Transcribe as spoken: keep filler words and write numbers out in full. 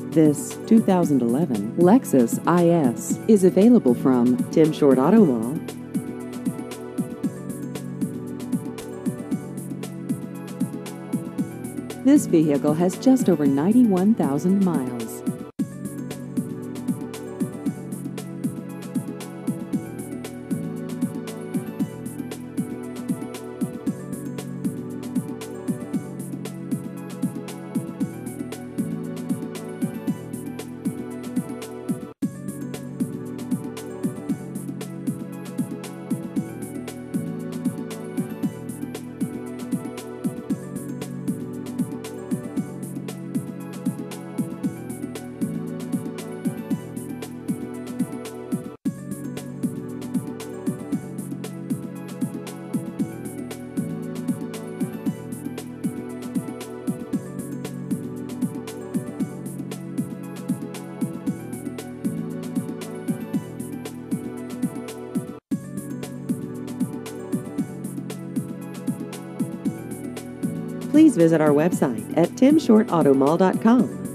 This two thousand eleven Lexus I S is available from Tim Short Auto Mall. This vehicle has just over ninety-one thousand miles. Please visit our website at tim short auto mall dot com.